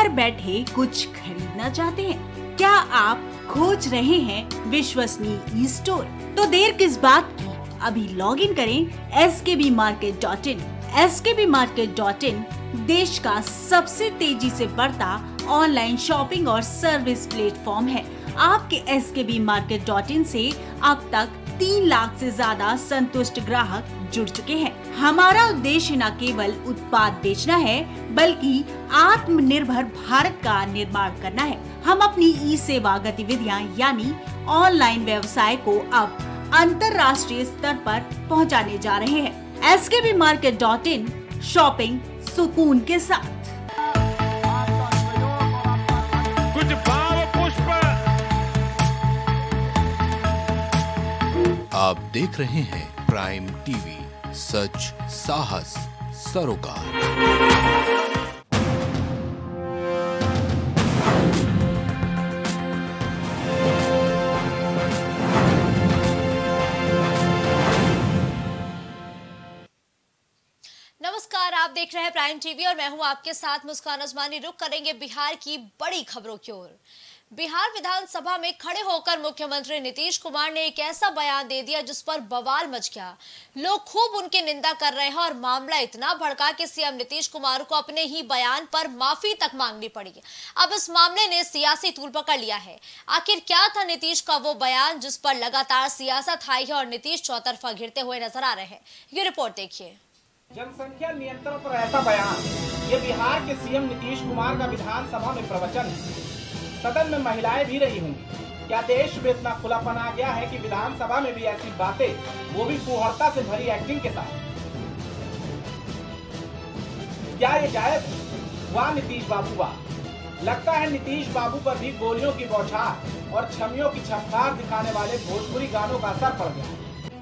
बैठे कुछ खरीदना चाहते हैं? क्या आप खोज रहे हैं विश्वसनीय ई स्टोर? तो देर किस बात की, अभी लॉग इन करें skbmarket.in। skbmarket.in देश का सबसे तेजी से बढ़ता ऑनलाइन शॉपिंग और सर्विस प्लेटफॉर्म है। आपके skbmarket.in से अब तक 3 लाख से ज्यादा संतुष्ट ग्राहक जुड़ चुके हैं। हमारा उद्देश्य न केवल उत्पाद बेचना है, बल्कि आत्मनिर्भर भारत का निर्माण करना है। हम अपनी ई सेवा गतिविधियां यानी ऑनलाइन व्यवसाय को अब अंतर्राष्ट्रीय स्तर पर पहुंचाने जा रहे हैं। skbmarket.in, शॉपिंग सुकून के साथ। कुछ भाव पुष्प। आप देख रहे हैं प्राइम टीवी, सच साहस सरोकार। नमस्कार, आप देख रहे हैं प्राइम टीवी और मैं हूं आपके साथ मुस्कान अजमानी। रुक करेंगे बिहार की बड़ी खबरों की ओर। बिहार विधानसभा में खड़े होकर मुख्यमंत्री नीतीश कुमार ने एक ऐसा बयान दे दिया जिस पर बवाल मच गया। लोग खूब उनकी निंदा कर रहे हैं और मामला इतना भड़का कि सीएम नीतीश कुमार को अपने ही बयान पर माफी तक मांगनी पड़ी। अब इस मामले ने सियासी तूल पकड़ लिया है। आखिर क्या था नीतीश का वो बयान जिस पर लगातार सियासत आई है और नीतीश चौतरफा घिरते हुए नजर आ रहे हैं? ये रिपोर्ट देखिए। जनसंख्या नियंत्रण पर ऐसा बयान, ये बिहार के सीएम नीतीश कुमार का विधानसभा में प्रवचन है। सदन में महिलाएं भी रही होंगी। क्या देश में इतना खुलापन आ गया है कि विधानसभा में भी ऐसी बातें, वो भी फुहड़ता से भरी एक्टिंग के साथ? क्या ये जायज? वाह नीतीश बाबू वाह। लगता है नीतीश बाबू पर भी गोलियों की बौछार और छमियों की छमकार दिखाने वाले भोजपुरी गानों का असर पड़ गया।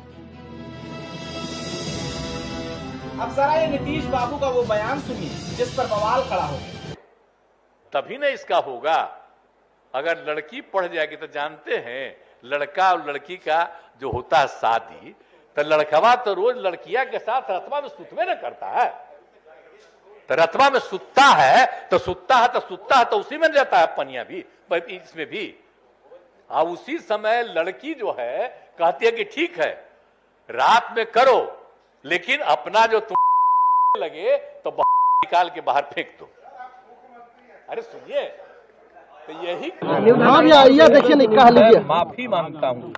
अब जरा ये नीतीश बाबू का वो बयान सुनिए जिस पर बवाल खड़ा हो गया। तभी न इसका होगा अगर लड़की पढ़ जाएगी। तो जानते हैं लड़का और लड़की का जो होता है शादी, तो लड़कवा तो रोज लड़किया के साथ रतवा में सुतवे न करता है। तो रतवा में सुतता है तो उसी में जाता है पनिया भी, इसमें भी। अब उसी समय लड़की जो है कहती है कि ठीक है रात में करो, लेकिन अपना जो तुम लगे तो निकाल के बाहर फेंक दो। अरे सुनिए, तो यही देखिए नहीं कहा लीजिए। माफी मांगता हूँ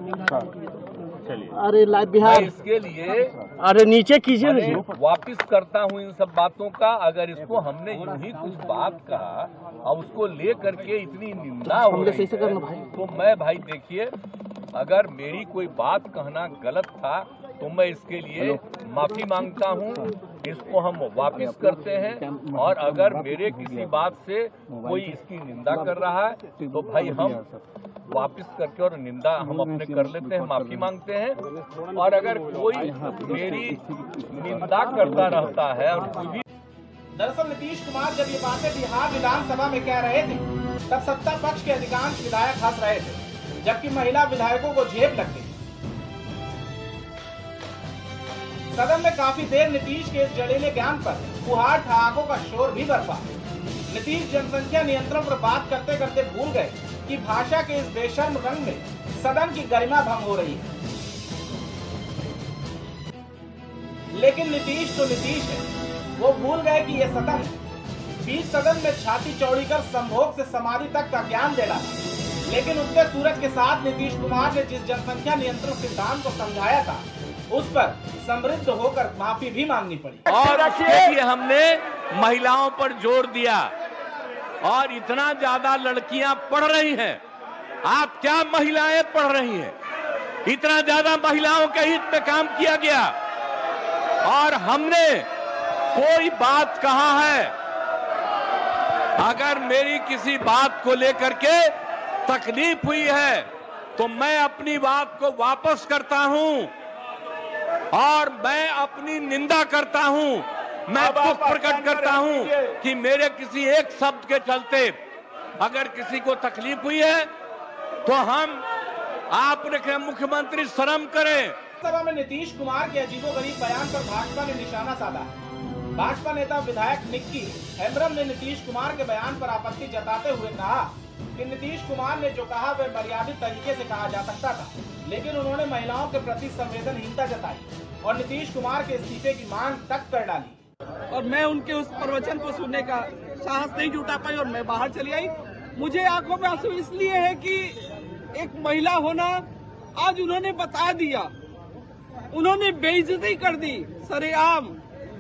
अरे लाइव बिहार इसके लिए। अरे नीचे कीजिए। वापिस करता हूँ इन सब बातों का। अगर इसको हमने यूं ही कुछ बात कहा और उसको ले करके इतनी निंदा हो रही है, तो मैं भाई देखिए, अगर मेरी कोई बात कहना गलत था तो मैं इसके लिए माफी मांगता हूँ। इसको हम वापस करते हैं, और अगर मेरे किसी बात से कोई इसकी निंदा कर रहा है तो भाई हम वापस करके और निंदा हम अपने कर लेते हैं, माफी मांगते हैं। और अगर कोई मेरी निंदा करता रहता है और कोई भी। दरअसल नीतीश कुमार जब ये बातें बिहार विधानसभा में कह रहे थे, तब सत्ता पक्ष के अधिकांश विधायक हंस रहे थे, जबकि महिला विधायकों को झेप लग गई। सदन में काफी देर नीतीश के इस जड़ीले ज्ञान पर फुहार ठहाकों का शोर भी बरपा। नीतीश जनसंख्या नियंत्रण पर बात करते करते भूल गए कि भाषा के इस बेशर्म रंग में सदन की गरिमा भंग हो रही है। लेकिन नीतीश तो नीतीश है, वो भूल गए कि यह सदन है। बीच सदन में छाती चौड़ी कर संभोग से समाधि तक का ज्ञान देना था। लेकिन उगते सूरज के साथ नीतीश कुमार ने जिस जनसंख्या नियंत्रण सिद्धांत को समझाया था, उस पर समृद्ध होकर माफी भी मांगनी पड़ी। और देखिए, हमने महिलाओं पर जोर दिया और इतना ज्यादा लड़कियां पढ़ रही हैं। आप क्या महिलाएं पढ़ रही हैं? इतना ज्यादा महिलाओं के हित में काम किया गया और हमने कोई बात कहा है। अगर मेरी किसी बात को लेकर के तकलीफ हुई है तो मैं अपनी बात को वापस करता हूं और मैं अपनी निंदा करता हूं। मैं दुख प्रकट करता हूं कि मेरे किसी एक शब्द के चलते अगर किसी को तकलीफ हुई है तो हम आपने मुख्यमंत्री शर्म करें। सभा में नीतीश कुमार के अजीबोगरीब बयान पर भाजपा ने निशाना साधा है। भाजपा नेता विधायक निक्की हेम्ब्रम ने नीतीश कुमार के बयान पर आपत्ति जताते हुए कहा कि नीतीश कुमार ने जो कहा वह मर्यादित तरीके से कहा जा सकता था, लेकिन उन्होंने महिलाओं के प्रति संवेदनहीनता जताई और नीतीश कुमार के इस्तीफे की मांग तक कर डाली। और मैं उनके उस प्रवचन को सुनने का साहस नहीं जुटा पाई और मैं बाहर चली आई। मुझे आंखों में आंसू इसलिए है कि एक महिला होना, आज उन्होंने बता दिया, उन्होंने बेइज्जती कर दी सरेआम।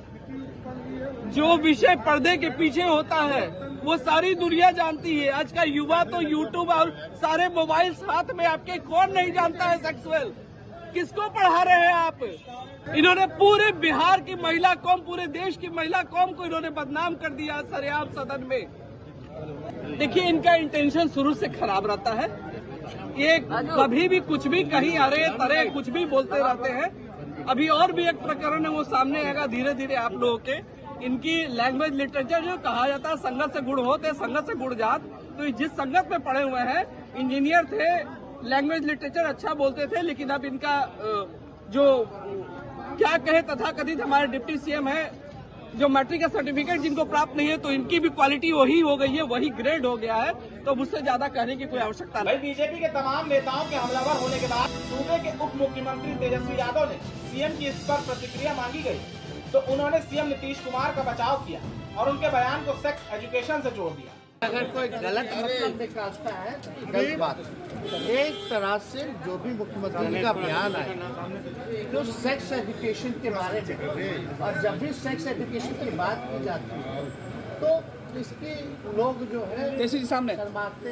जो विषय पर्दे के पीछे होता है वो सारी दुनिया जानती है। आज का युवा तो यूट्यूब और सारे मोबाइल हाथ में आपके, कौन नहीं जानता है सेक्सुअल। किसको पढ़ा रहे हैं आप? इन्होंने पूरे बिहार की महिला कौम, पूरे देश की महिला कौम को इन्होंने बदनाम कर दिया सरेआम सदन में। देखिए, इनका इंटेंशन शुरू से खराब रहता है। ये कभी भी कुछ भी कहीं अरे तरे कुछ भी बोलते रहते हैं। अभी और भी एक प्रकरण है, वो सामने आएगा धीरे धीरे आप लोगों के। इनकी लैंग्वेज लिटरेचर जो कहा जाता है संगत से गुण होते, संगत से गुण जात, तो जिस संगत में पढ़े हुए हैं, इंजीनियर थे, लैंग्वेज लिटरेचर अच्छा बोलते थे, लेकिन अब इनका जो क्या कहे तथाकथित हमारे डिप्टी सीएम है, जो मैट्रिक का सर्टिफिकेट जिनको प्राप्त नहीं है, तो इनकी भी क्वालिटी वही हो गई है, वही ग्रेड हो गया है, तो मुझसे ज्यादा कहने की कोई आवश्यकता नहीं। बीजेपी के तमाम नेताओं के हमलावर होने के बाद सूबे के उप मुख्यमंत्री तेजस्वी यादव ने सीएम की इस पर प्रतिक्रिया मांगी गई, तो उन्होंने सीएम नीतीश कुमार का बचाव किया और उनके बयान को सेक्स एजुकेशन से जोड़ दिया। अगर कोई गलत मतलब निकालता है तो गलत बात। एक तरह से जो भी मुख्यमंत्री का बयान आए जो सेक्स एजुकेशन के बारे में, और जब भी सेक्स एजुकेशन की बात की जाती है तो इसके लोग जो है शर्माते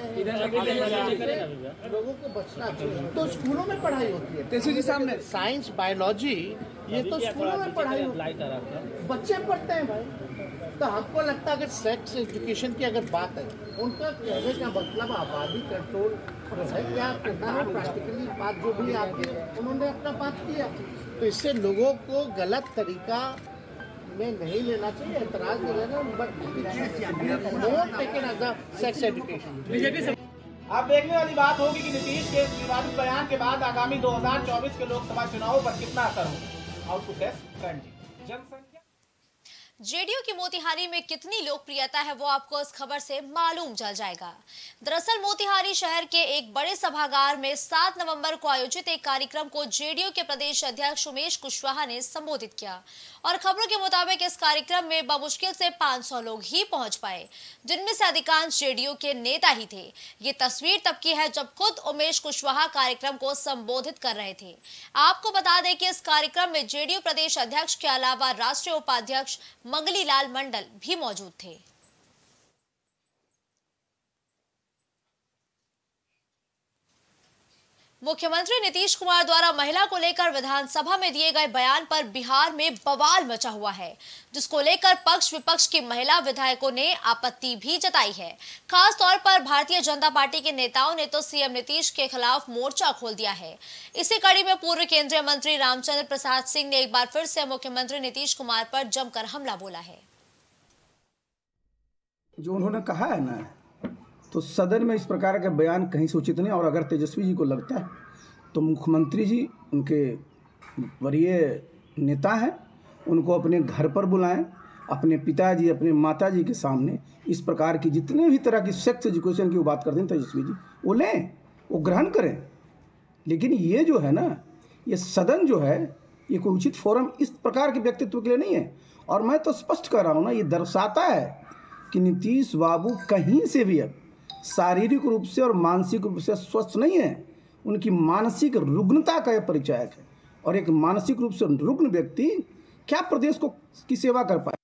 हैं, लोगों को बचना चाहिए। तो स्कूलों में पढ़ाई होती है, साइंस बायोलॉजी, ये तो स्कूलों में पढ़ाई होती है, बच्चे पढ़ते हैं भाई। तो हमको लगता है कि सेक्स एजुकेशन की अगर बात है, उनका कहने का मतलब आबादी कंट्रोल है, क्या करना है प्रैक्टिकली बात जो भी आपके उन्होंने अपना बात किया, तो इससे लोगों को गलत तरीका में नहीं लेना चाहिए, एतराज नहीं लेना, but taken as a sex education. अब देखने वाली बात होगी कि नीतीश के इस विवादित बयान के बाद आगामी 2024 के लोकसभा चुनावों पर कितना असर होगा। आउटपुट टेस्ट जनसंख्या जेडीयू की मोतिहारी में कितनी लोकप्रियता है वो आपको इस खबर से मालूम चल जाएगा। दरअसल मोतिहारी शहर के एक बड़े सभागार में 7 नवंबर को आयोजित एक कार्यक्रम को जेडीयू के प्रदेश अध्यक्ष उमेश कुशवाहा ने संबोधित किया और खबरों के मुताबिक इस कार्यक्रम में बमुश्किल से 500 लोग ही पहुंच पाए, जिनमें से अधिकांश जेडीयू के नेता ही थे। ये तस्वीर तब की है जब खुद उमेश कुशवाहा कार्यक्रम को संबोधित कर रहे थे। आपको बता दें कि इस कार्यक्रम में जेडीयू प्रदेश अध्यक्ष के अलावा राष्ट्रीय उपाध्यक्ष मंगली लाल मंडल भी मौजूद थे। मुख्यमंत्री नीतीश कुमार द्वारा महिला को लेकर विधानसभा में दिए गए बयान पर बिहार में बवाल मचा हुआ है, जिसको लेकर पक्ष विपक्ष की महिला विधायकों ने आपत्ति भी जताई है। खास तौर पर भारतीय जनता पार्टी के नेताओं ने तो सीएम नीतीश के खिलाफ मोर्चा खोल दिया है। इसी कड़ी में पूर्व केंद्रीय मंत्री रामचंद्र प्रसाद सिंह ने एक बार फिर से मुख्यमंत्री नीतीश कुमार पर जमकर हमला बोला है। जो उन्होंने कहा है ना, तो सदन में इस प्रकार का बयान कहीं से उचित नहीं। और अगर तेजस्वी जी को लगता है तो मुख्यमंत्री जी उनके वरीय नेता हैं, उनको अपने घर पर बुलाएं, अपने पिताजी अपने माताजी के सामने इस प्रकार की जितने भी तरह की सेक्स एजुकेशन की वो बात करते हैं तेजस्वी जी, वो लें, वो ग्रहण करें। लेकिन ये जो है ना, ये सदन जो है, ये कोई उचित फोरम इस प्रकार के व्यक्तित्व के लिए नहीं है। और मैं तो स्पष्ट कर रहा हूँ ना, ये दर्शाता है कि नीतीश बाबू कहीं से भी अब शारीरिक रूप से और मानसिक रूप से स्वस्थ नहीं है। उनकी मानसिक रुग्णता का यह परिचायक है। और एक मानसिक रूप से रुग्ण व्यक्ति क्या प्रदेश को की सेवा कर पाए।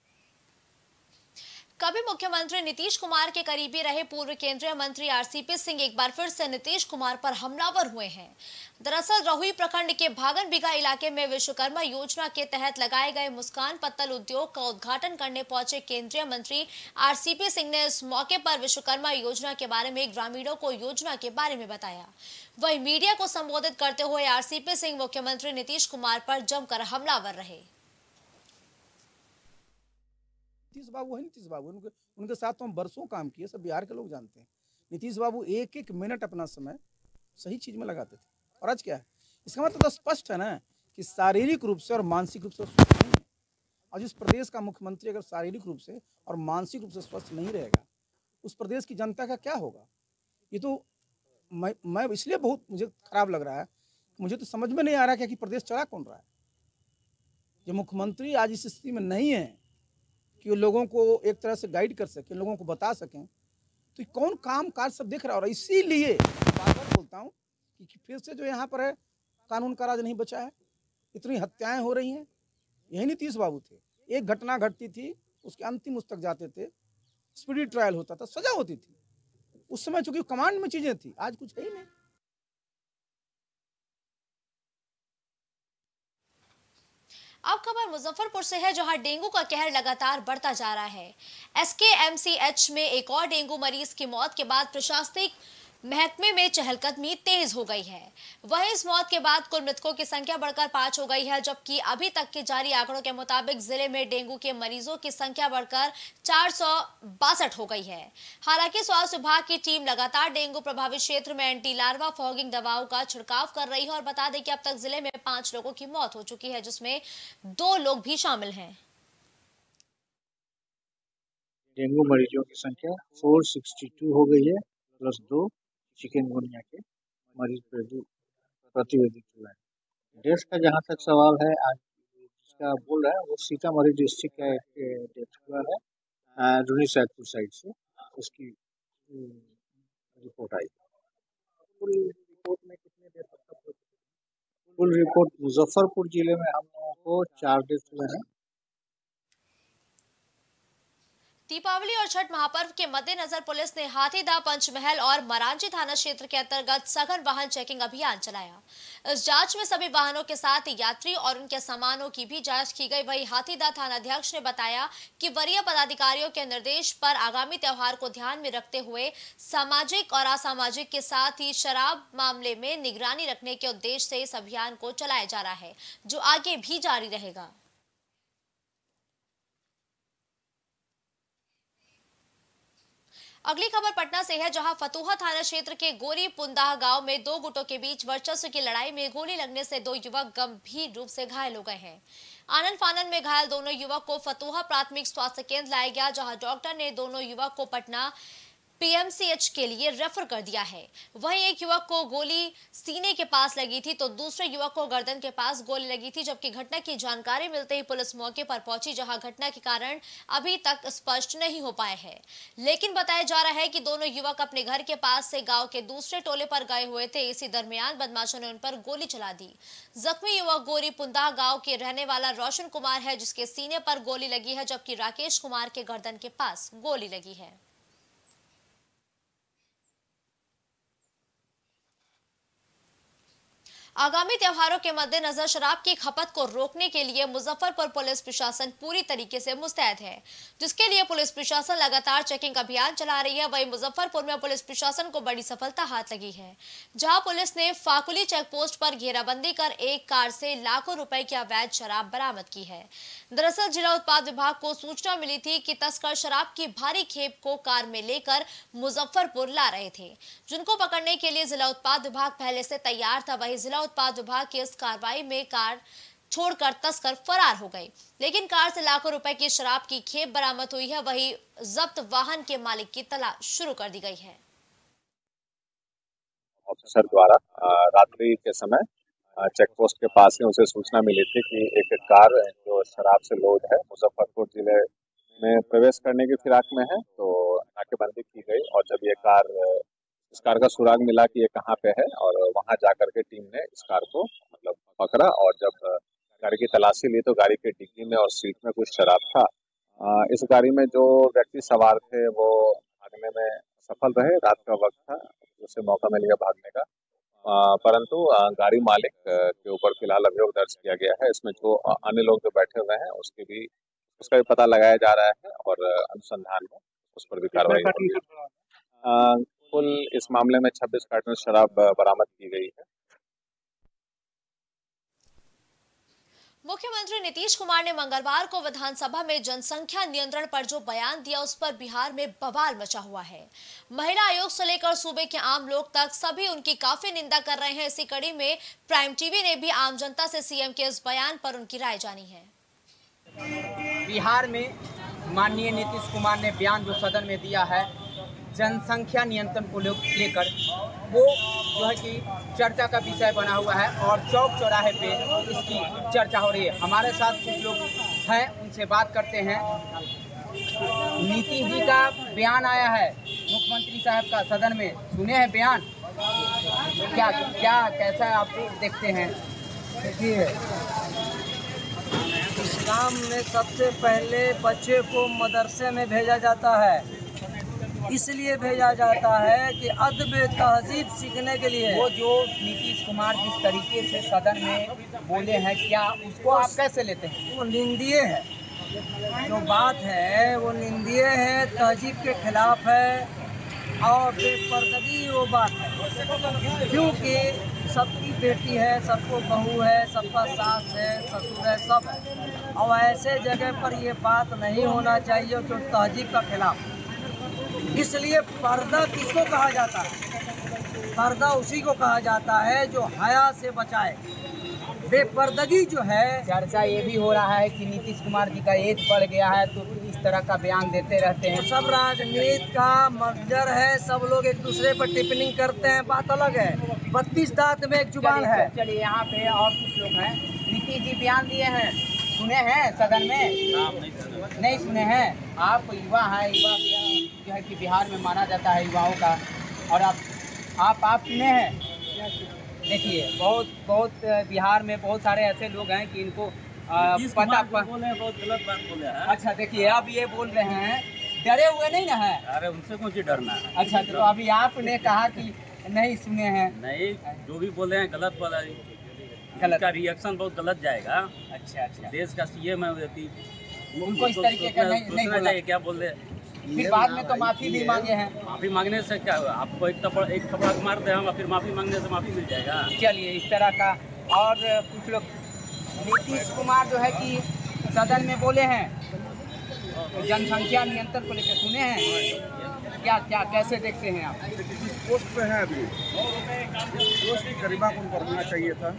कभी मुख्यमंत्री नीतीश कुमार के करीबी रहे पूर्व केंद्रीय मंत्री आरसीपी सिंह एक बार फिर से नीतीश कुमार पर हमलावर हुए हैं। दरअसल रहुई प्रखंड के भागन बिघा इलाके में विश्वकर्मा योजना के तहत लगाए गए मुस्कान पत्तल उद्योग का उद्घाटन करने पहुंचे केंद्रीय मंत्री आरसीपी सिंह ने इस मौके पर विश्वकर्मा योजना के बारे में ग्रामीणों को योजना के बारे में बताया। वहीं मीडिया को संबोधित करते हुए आरसीपी सिंह मुख्यमंत्री नीतीश कुमार पर जमकर हमलावर रहे। नीतीश बाबू है, नीतीश बाबू उनके साथ तो हम बरसों काम किए, सब बिहार के लोग जानते हैं। नीतीश बाबू एक एक मिनट अपना समय सही चीज में लगाते थे। और आज क्या है, इसका मतलब तो स्पष्ट है ना कि शारीरिक रूप से और मानसिक रूप से स्वस्थ नहीं है। और जिस प्रदेश का मुख्यमंत्री अगर शारीरिक रूप से और मानसिक रूप से स्वस्थ नहीं रहेगा, उस प्रदेश की जनता का क्या होगा? ये तो मैं इसलिए बहुत मुझे खराब लग रहा है, मुझे तो समझ में नहीं आ रहा कि प्रदेश चला कौन रहा है। ये मुख्यमंत्री आज इस स्थिति में नहीं है कि वो लोगों को एक तरह से गाइड कर सकें, लोगों को बता सकें, तो कौन काम काज सब देख रहा है। और इसीलिए बार बार बोलता हूँ कि फिर से जो यहाँ पर है कानून का राज नहीं बचा है, इतनी हत्याएं हो रही हैं। यही नीतीश बाबू थे, एक घटना घटती थी उसके अंतिम उस तक जाते थे, स्पीडी ट्रायल होता था, सजा होती थी। उस समय चूंकि कमांड में चीजें थी, आज कुछ है ही नहीं। अब खबर मुजफ्फरपुर से है, जहां डेंगू का कहर लगातार बढ़ता जा रहा है। एसकेएमसीएच में एक और डेंगू मरीज की मौत के बाद प्रशासनिक महकमे में चहलकदमी तेज हो गई है। वहीं इस मौत के बाद कुल मृतकों की संख्या बढ़कर 5 हो गई है, जबकि अभी तक के जारी आंकड़ों के मुताबिक जिले में डेंगू के मरीजों की संख्या बढ़कर 462 हो गई है। हालांकि स्वास्थ्य विभाग की टीम लगातार डेंगू प्रभावित क्षेत्र में एंटी लार्वा फॉगिंग दवाओं का छिड़काव कर रही है। और बता दें कि अब तक जिले में 5 लोगों की मौत हो चुकी है, जिसमें 2 लोग भी शामिल हैं। डेंगू मरीजों की संख्या 462 हो गई है, प्लस 2 चिकनगुनिया के मरीज प्रतिवेदित हुआ है। डेथ का जहाँ तक सवाल है, आज जिसका बोल रहा है वो सीतामढ़ी डिस्ट्रिक्ट का एक डेथ हुआ है, रूनी सैदपुर साइड से उसकी रिपोर्ट आई। कुल रिपोर्ट में कितने डेथ? कुल रिपोर्ट मुजफ्फरपुर जिले में हम लोगों को 4 डेथ हुए हैं। दीपावली और छठ महापर्व के मद्देनजर पुलिस ने हाथीदह, पंचमहल और मरांची थाना क्षेत्र के अंतर्गत सघन वाहन चेकिंग अभियान चलाया। इस जांच में सभी वाहनों के साथ यात्री और उनके सामानों की भी जांच की गई। वहीं हाथीदह थानाध्यक्ष ने बताया कि वरीय पदाधिकारियों के निर्देश पर आगामी त्योहार को ध्यान में रखते हुए सामाजिक और असामाजिक के साथ ही शराब मामले में निगरानी रखने के उद्देश्य से इस अभियान को चलाया जा रहा है, जो आगे भी जारी रहेगा। अगली खबर पटना से है, जहां फतुहा थाना क्षेत्र के गोरी पुंदाह गांव में 2 गुटों के बीच वर्चस्व की लड़ाई में गोली लगने से 2 युवक गंभीर रूप से घायल हो गए हैं। आनन फानन में घायल दोनों युवक को फतुहा प्राथमिक स्वास्थ्य केंद्र लाया गया, जहां डॉक्टर ने दोनों युवक को पटना पीएमसीएच के लिए रेफर कर दिया है। वहीं एक युवक को गोली सीने के पास लगी थी तो दूसरे युवक को गर्दन के पास गोली लगी थी, जबकि घटना की जानकारी मिलते ही पुलिस मौके पर पहुंची, जहां घटना के कारण अभी तक स्पष्ट नहीं हो पाए हैं। लेकिन बताया जा रहा है कि दोनों युवक अपने घर के पास से गांव के दूसरे टोले पर गए हुए थे। इसी दरमियान बदमाशों ने उन पर गोली चला दी। जख्मी युवक गोरी पुंदाह गांव के रहने वाला रोशन कुमार है, जिसके सीने पर गोली लगी है, जबकि राकेश कुमार के गर्दन के पास गोली लगी है। आगामी त्योहारों के मद्देनजर शराब की खपत को रोकने के लिए मुजफ्फरपुर पुलिस प्रशासन पूरी तरीके से मुस्तैद है, जिसके लिए पुलिस प्रशासन लगातार चेकिंग अभियान चला रही है। वहीं मुजफ्फरपुर में पुलिस प्रशासन को बड़ी सफलता हाथ लगी है, जहां पुलिस ने फाकुली चेक पोस्ट पर घेराबंदी कर एक कार से लाखों रुपए की अवैध शराब बरामद की है। दरअसल जिला उत्पाद विभाग को सूचना मिली थी कि तस्कर शराब की भारी खेप को कार में लेकर मुजफ्फरपुर ला रहे थे, जिनको पकड़ने के लिए जिला उत्पाद विभाग पहले से तैयार था। वहीं जिला उत्पाद विभाग की इस कार्रवाई में कार छोड़कर तस्कर फरार हो गए, लेकिन कार से लाखों रुपए की शराब की खेप बरामद हुई है। वहीं जब्त वाहन के मालिक की तलाश शुरू कर दी गई है। ऑफिसर द्वारा रात्रि के समय चेक पोस्ट के पास में उसे सूचना मिली थी कि एक कार जो शराब से लोड है मुजफ्फरपुर जिले में प्रवेश करने की फिराक में है, तो नाकेबंदी की गई और जब ये इस कार का सुराग मिला कि ये कहाँ पे है और वहां जाकर के टीम ने इस कार को पकड़ा और जब गाड़ी की तलाशी ली तो गाड़ी के डिग्गी में और सीट में कुछ शराब था। इस गाड़ी में जो व्यक्ति सवार थे वो भागने में सफल रहे। रात का वक्त था, उसे मौका मिल गया भागने का, परंतु गाड़ी मालिक के ऊपर फिलहाल अभियोग दर्ज किया गया है। इसमें जो अन्य लोग जो बैठे हुए हैं उसका भी पता लगाया जा रहा है और अनुसंधान में उस पर भी कार्रवाई होगी। कुल इस मामले में 26 कार्टन शराब बरामद की गई है। मुख्यमंत्री नीतीश कुमार ने मंगलवार को विधानसभा में जनसंख्या नियंत्रण पर जो बयान दिया, उस पर बिहार में बवाल मचा हुआ है। महिला आयोग से लेकर सूबे के आम लोग तक सभी उनकी काफी निंदा कर रहे हैं। इसी कड़ी में प्राइम टीवी ने भी आम जनता से सीएम के इस बयान पर उनकी राय जानी है। बिहार में माननीय नीतीश कुमार ने बयान जो सदन में दिया है जनसंख्या नियंत्रण को लेकर, वो जो है कि चर्चा का विषय बना हुआ है और चौक चौराहे पे इसकी चर्चा हो रही है। हमारे साथ कुछ लोग हैं, उनसे बात करते हैं। नीतीश जी का बयान आया है मुख्यमंत्री साहब का सदन में, सुने हैं बयान? क्या कैसा आप देखते हैं? देखिए, इस्लाम में सबसे पहले बच्चे को मदरसे में भेजा जाता है, इसलिए भेजा जाता है कि अदब तहजीब सीखने के लिए। वो जो नीतीश कुमार जिस तरीके से सदन में बोले हैं, क्या उसको आप कैसे लेते हैं? वो निंदनीय है, जो बात है वो निंदनीय है, तहजीब के खिलाफ है और बेपर्दगी वो बात है, क्योंकि सबकी बेटी है, सबको बहू है, सबका सास है, ससुर है, सब है। और ऐसे जगह पर ये बात नहीं होना चाहिए जो तहजीब का खिलाफ। इसलिए पर्दा किसको कहा जाता है? पर्दा उसी को कहा जाता है जो हया से बचाए। बेपर्दगी जो है, चर्चा ये भी हो रहा है कि नीतीश कुमार जी का एज बढ़ गया है तो इस तरह का बयान देते रहते हैं। सब राजनीति का मकसद है, सब लोग एक दूसरे पर टिप्पणी करते हैं, बात अलग है। 32 दांत में एक जुबान है। चलिए यहाँ पे और कुछ लोग हैं। नीतीश जी बयान दिए हैं, सुने हैं सदन में? नहीं सुने हैं। आप युवा हैं, युवा जो है कि बिहार में माना जाता है युवाओं का, और आप सुने हैं? देखिए, बहुत बिहार में बहुत सारे ऐसे लोग हैं कि इनको पता बोले, बहुत गलत बात बोले हैं। अच्छा, देखिए अब ये बोल रहे हैं, डरे हुए नहीं ना है? अरे उनसे कौन सी डरना है। अच्छा, तो अभी आपने कहा कि नहीं सुने हैं। नहीं, जो भी बोले हैं गलत बोला, गलत का रिएक्शन बहुत गलत जाएगा। अच्छा, देश का सीएम है, उनको इस तरीके का नहीं बोलना चाहिए। क्या बोल रहे? फिर बाद में तो माफी भी मांगे हैं। माफी मांगने से क्या होगा? आपको एक थप्पड़ मार दे हम, फिर माफी मांगने से माफी मिल जाएगा। चलिए, इस तरह का। और कुछ लोग, नीतीश कुमार जो है कि सदन में बोले हैं जनसंख्या नियंत्रण को लेकर, सुने हैं? क्या कैसे देखते हैं आप? पोस्ट पे है अभी, पोस्ट की गरिमा को उनको रखना चाहिए था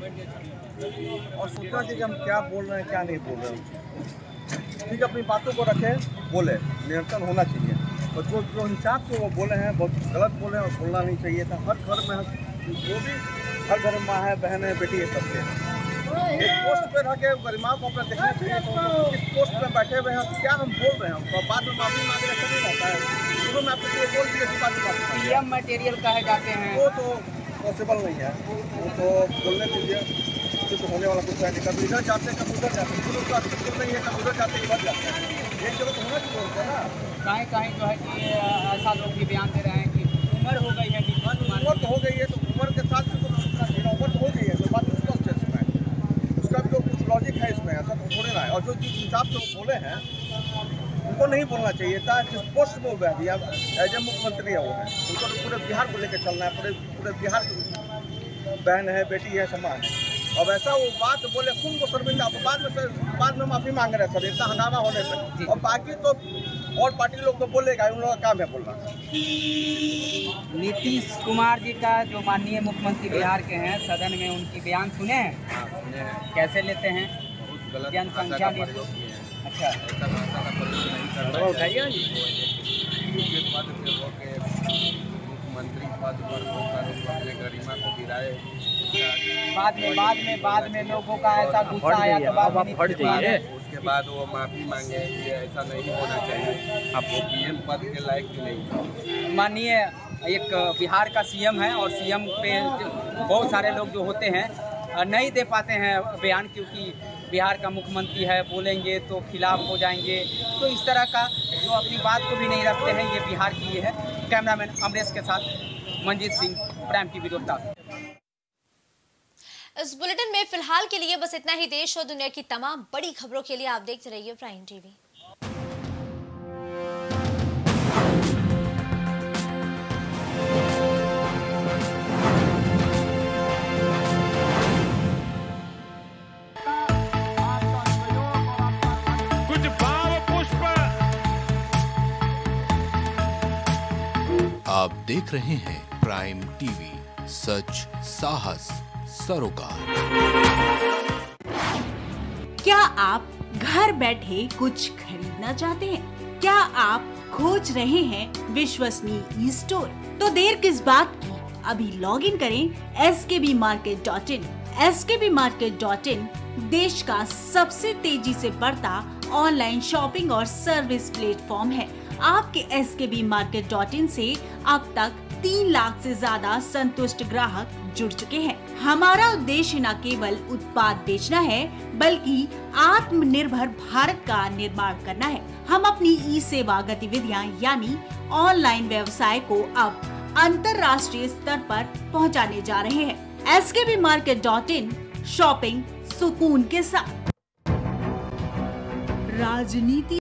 और सोचना चाहिए कि हम क्या बोल रहे हैं क्या नहीं बोल रहे हैं। ठीक है, अपनी बातों को रखें, बोले, नियंत्रण होना चाहिए। और जो हिसाब से वो बोले हैं बहुत गलत बोले हैं और बोलना नहीं चाहिए था। हर घर में जो भी हर घर में माँ है, बहन है, बेटी है, सबके एक पोस्ट पे रह के गरिमा को अपना देखना चाहिए। तो इस पोस्ट पे बैठे हुए हैं तो क्या हम बोल रहे हैं, तो बाद में माफी मांगे ऐसा नहीं रहता है। शुरू में आपको बोल दिए पीएम मटेरियल कहे जाते हैं, वो तो पॉसिबल नहीं है। वो तो बोलने दीजिए, तो होने वाला कुछ है नहीं। कभी इधर जाते हैं, कभी उधर जाते हैं, शुरू तो अच्छी नहीं है, कभी उधर जाते हैं, इधर जाते हैं। एक जगह तो होना चाहिए ना। कहीं जो है कि ऐसा लोग भी बयान दे रहे हैं कि उम्र हो गई है। उम्र तो हो गई है, तो उम्र के साथ उम्र तो हो गई है, तो बात स्पष्ट है इसमें। उसका भी तो कुछ लॉजिक है इसमें, ऐसा तो थोड़े ना है। और जो जिस हिसाब से वो बोले हैं उनको नहीं बोलना चाहिए था। जिस पोस्ट में वो बैठी है, एज ए मुख्यमंत्री है वो है, उनको तो पूरे बिहार को लेकर चलना है। पूरे बिहार की बहन है, बेटी है, समान है। अब ऐसा वो बात बोले, खुद को शर्मिंदा, बाद में माफी मांग रहे सर, इतना हंगामा होने पर। और बाकी तो और पार्टी लोग तो बोलेगा, उन लोगों का काम है बोलना। नीतीश कुमार जी का जो माननीय मुख्यमंत्री बिहार के हैं, सदन में उनकी बयान सुने हैं? कैसे लेते हैं? जनसंख्या में अच्छा उठाइए मुख्यमंत्री पद पर होकर अपने गरिमा को गिराए। बाद में लोगों का ऐसा गुस्सा आया तो बाद में फट जाइए। उसके बाद वो माफी मांगे कि ऐसा नहीं होना चाहिए, आप पीएम पद के लायक भी नहीं। माननीय एक बिहार का सीएम है और सीएम पे बहुत सारे लोग जो होते हैं नहीं दे पाते हैं बयान, क्योंकि बिहार का मुख्यमंत्री है, बोलेंगे तो खिलाफ हो जाएंगे। तो इस तरह का जो अपनी बात को भी नहीं रखते हैं, ये बिहार की है। कैमरामैन अमरेश के साथ मंजीत सिंह, प्राइम टीवी रोहतक। इस बुलेटिन में फिलहाल के लिए बस इतना ही। देश और दुनिया की तमाम बड़ी खबरों के लिए आप देखते रहिए प्राइम टीवी। कुछ भाव पुष्प। आप देख रहे हैं प्राइम टीवी, सच साहस सरोकार। क्या आप घर बैठे कुछ खरीदना चाहते हैं? क्या आप खोज रहे हैं विश्वसनीय ई स्टोर? तो देर किस बात की, अभी लॉग इन करें skbmarket.in। skbmarket.in देश का सबसे तेजी से बढ़ता ऑनलाइन शॉपिंग और सर्विस प्लेटफॉर्म है। आपके skbmarket.in से अब तक 3 लाख से ज्यादा संतुष्ट ग्राहक जुड़ चुके हैं। हमारा उद्देश्य न केवल उत्पाद बेचना है, बल्कि आत्मनिर्भर भारत का निर्माण करना है। हम अपनी ई सेवा गतिविधियां यानी ऑनलाइन व्यवसाय को अब अंतर्राष्ट्रीय स्तर पर पहुंचाने जा रहे हैं। skbmarket.in शॉपिंग सुकून के साथ। राजनीति